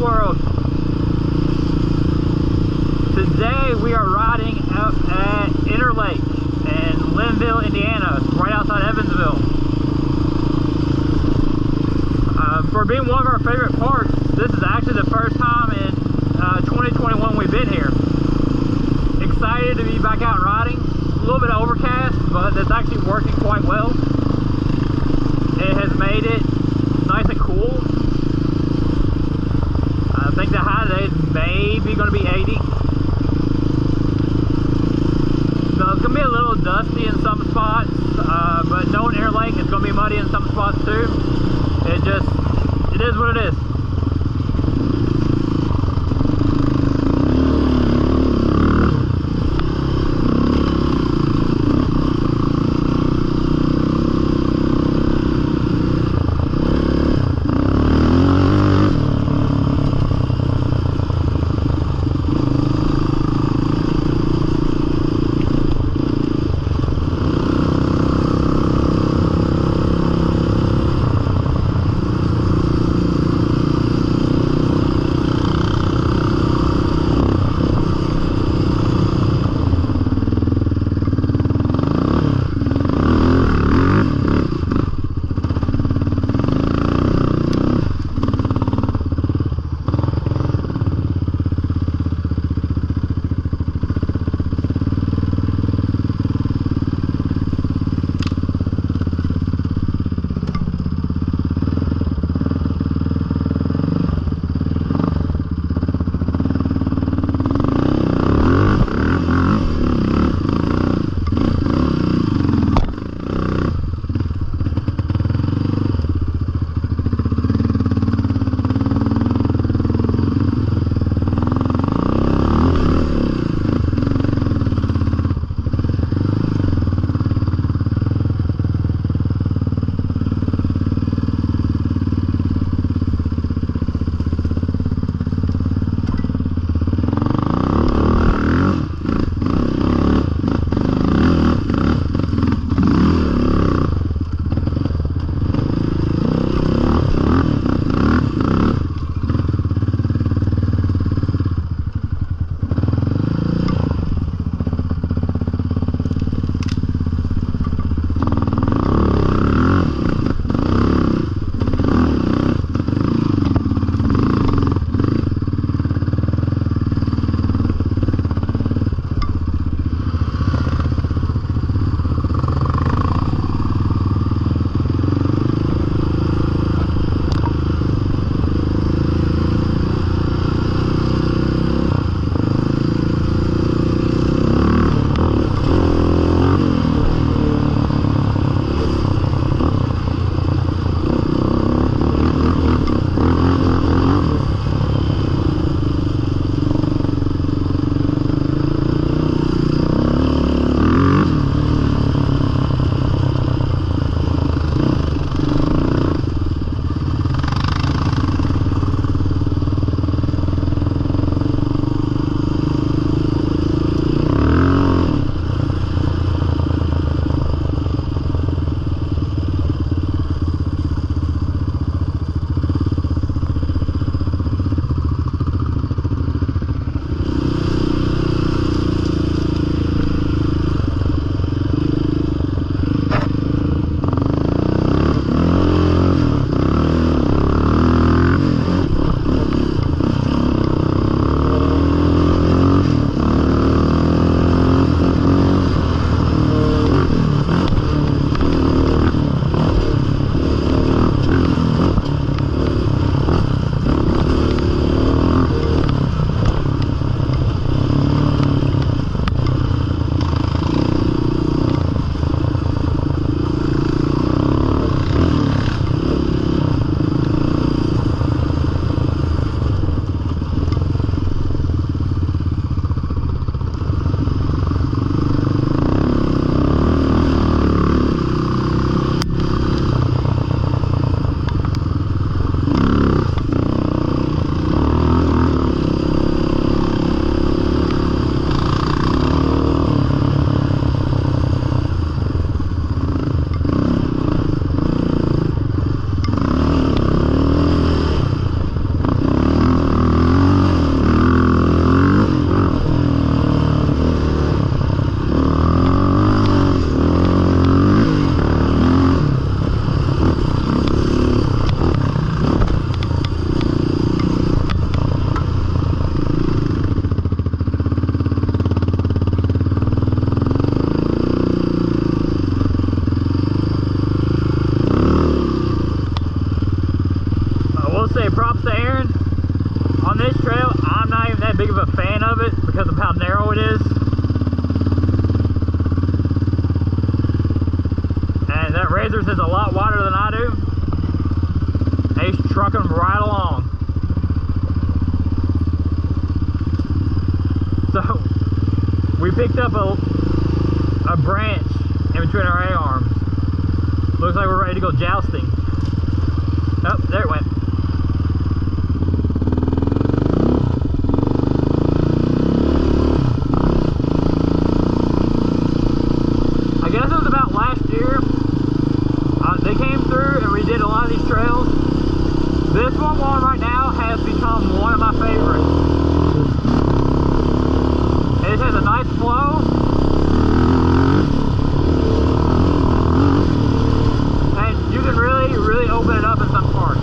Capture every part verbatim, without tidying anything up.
World. Today we are riding up at Interlake in Linville, Indiana, right outside Evansville. Uh, for being one of our favorite parks, this is actually the first time in uh, twenty twenty-one we've been here. Excited to be back out riding. A little bit overcast, but it's actually working quite well. It has made it nice and cool. I think the high today is maybe going to be eighty. So it's going to be a little dusty in some spots, uh, but knowing Interlake, it's going to be muddy in some spots too. It just, it is what it is. R Z R is a lot wider than I do. And he's trucking them right along. So we picked up a, a branch in between our A-arms. Looks like we're ready to go jousting. Oh, there it went. I guess it was about last year. Uh, they came through and redid a lot of these trails. This one we're on right now has become one of my favorites. It has a nice flow. And you can really, really open it up in some parts.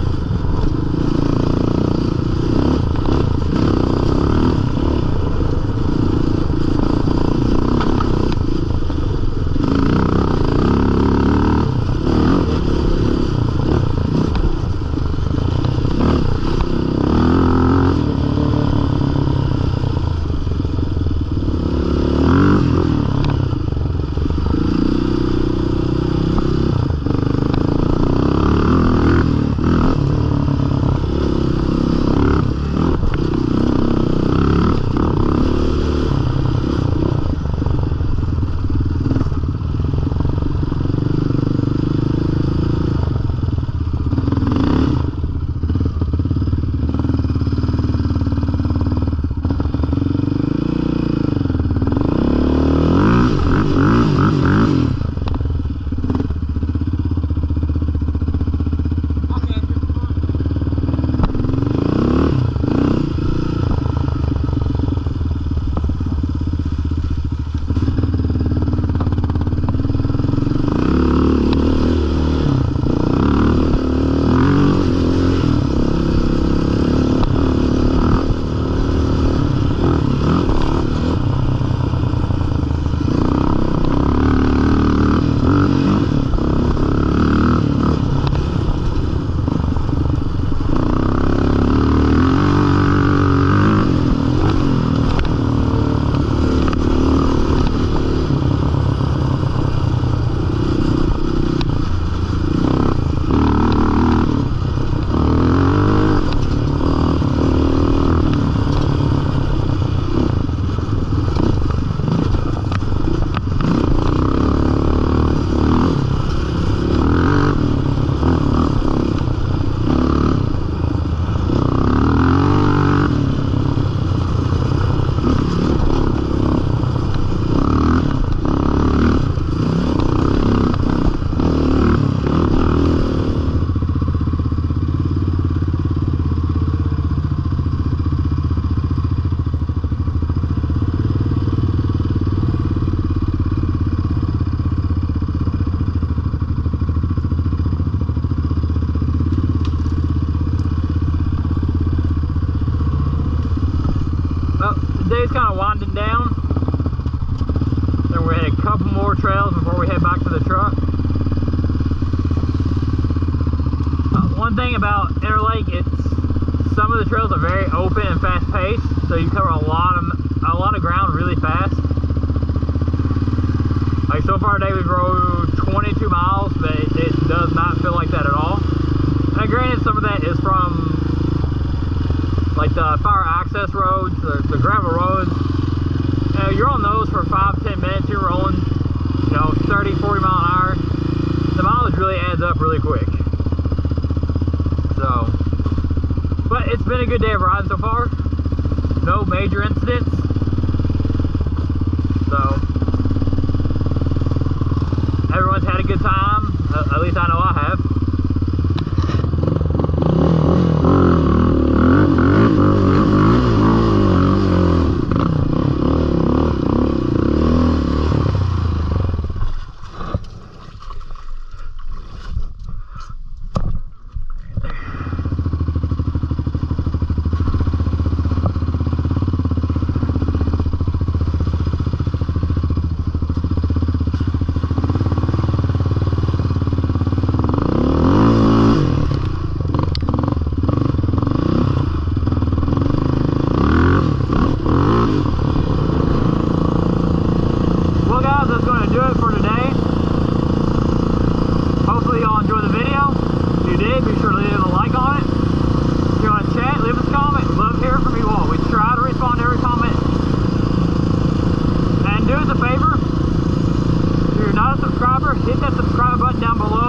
Day's kind of winding down. Then we're heading a couple more trails before we head back to the truck. Uh, one thing about Interlake, it's some of the trails are very open and fast paced, so you cover a lot of a lot of ground really fast. Like so far today, we've rode twenty-two miles, but it, it does not feel like that at all. And granted, some of that is from like the fire access roads, the, the gravel roads. You know, you're on those for five, ten minutes, you're rolling, you know, thirty, forty mile an hour. The mileage really adds up really quick. So, but it's been a good day of riding so far. No major incidents. So, everyone's had a good time. Uh, at least I know I have. hit that subscribe button down below.